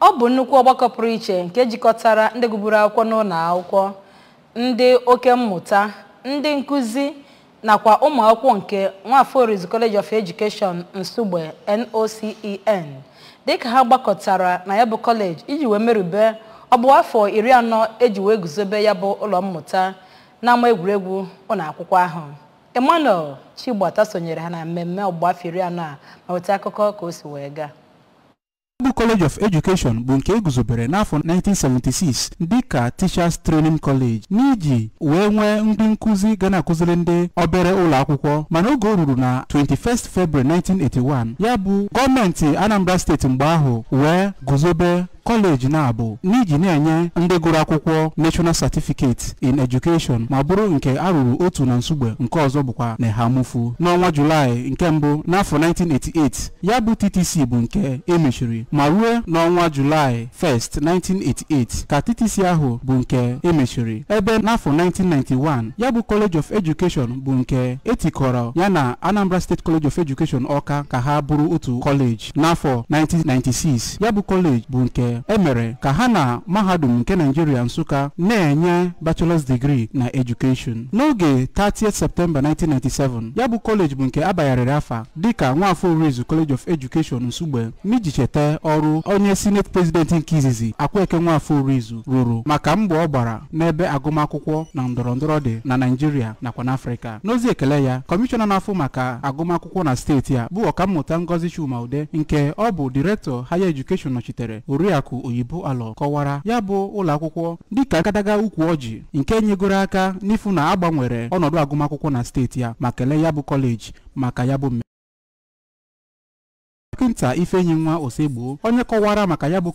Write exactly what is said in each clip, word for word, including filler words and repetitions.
Ọ bụ nnukwu ọgbakọ pụrụ iche nke jikọtara ndị gụburu akwụkwọ n'ụlọ akwụkwọ, ndị oke mmụta, ndị nkuzi nakwa ụmụ akwụkwọ nke Nwafọrizu College of Education Nsugbe N O C E N dịka ha gbakọtara na ya bụ kọleji iji wee merube ọ bụ afọ iri anọ eji wee guzobe ya bụ ụlọ mmụta n'ama egwuregwu ụlọ akwụkwọ ahụ. Emela Chigbata sonyere ha na mmemme ọgbọ afọ iri anọ a ma weta akụkọ ka o si wee gaa. Bu College of Education bụ nke eguzobere n'afọ nineteen seventy-six dịka Teachers Training College n'iji wee nwee ndị nkuzi ga na-akụziri ndị obere ụlọ akwụkwọ, mana oge o ruru na twenty-first February nineteen eighty-one ya bụ gọọmenti Anambra steeti mgbe ahụ wee guzobe kọleji na-abụ n'iji na-enye ndị gụrụ akwụkwọ National Certificate in Education ma bụrụ nke arụrụ otu na Nsugbe, nke ọzọ bụkwa na Hamufu. N'ọnwa Julaị nke mbụ n'afọ nineteen eighty-eight ya bụ T T C bụ nke emechiri, ma ruo n'ọnwa Julaị first nineteen eighty-eight ka T T C ahụ bụ nke emechiri, ebe n'afọ nineteen ninety-one ya bụ College of Education bụ nke etikọrọ ya na Anambra State College of Education Ọka ka ha bụrụ otu kọleji. N'afọ nineteen ninety-six ya bụ kọleji bụ nke emere ka ha na mahadum nke Nigeria Nsụka na-enye bachelor's degree na education. N'oge thirtieth September nineteen ninety-seven ya bụ kọleji bụ nke abanyarịrị afa dịka Nwafọrizu College of Education Nsugbe n'iji cheta ọrụ onye Senate President nke izizi Akweke Nwafọrizu rụrụ maka mbọ ọ gbara n'ebe agụmakwụkwọ na ndọrọndọrọ dị na Nigeria nakwa n'Afrịka. N'ozi ekele ya, kọmishọna na-afụ maka agụmakwụkwọ na steeti a bụ ọkammụta Ngozi Chumaude nke ọ bụ Director Higher Education nọchitere Oriakụ Oyibo Alọ kọwara ya bụ ụlọ akwụkwọ dịka nkadaga ukwu ọjị nke nyegoro aka n'ifu na agbanwere ọnọdụ agụmakwụkwọ na steeti ya, ma kelee ya bụ kọleji maka ya bụ mmemme. Dọkịta Ifenyi Nwa Osegbo onye kọwara maka ya bụ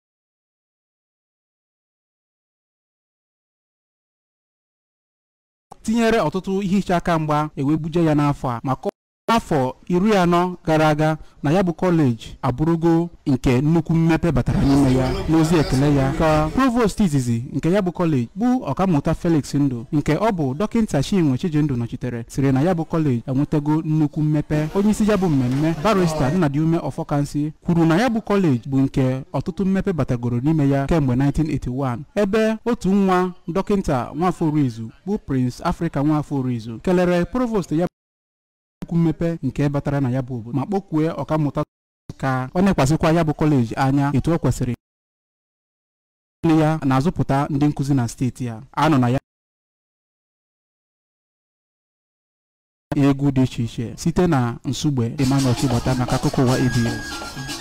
tinyere ọtụtụ ihe iche aka mgba ewebuje ya n'afọ a, maka afọ iri anọ gara aga na ya bụ kọleji abụrụgo nke nnukwu mmepe batara n'ime ya. N'ozi ekele ya ka provost izizi nke ya bụ kọleji bụ ọkammụta Felix Ndụ nke ọ bụ dọkịta Chinwe Chijindụ nọchitere siri na ya bụ kọleji enwetago nnukwu mmepe. Onye isi ya bụ mmemme barista Nnadiume Ọfọkansị kwuru na ya bụ kọleji bụ nke ọtụtụ mmepe batagoro n'ime ya kemgbe nineteen eighty-one, ebe otu nwa dọkịta Nwafọrizu bụ Prince Africa Nwafọrizu kelere provost ya mmepe nke batara na ya bụ obodo ma kpọkwue ọkammụta ka ọ na-ekwasịkwa ya bụ kọleji anya etu o kwesịrị ya na-azụpụta ndị nkuzi na steeti ya. Anọ na ya egwu dị iche iche site na Nsugbe. Emela Chigbata maka akụkọ ụwa A B S.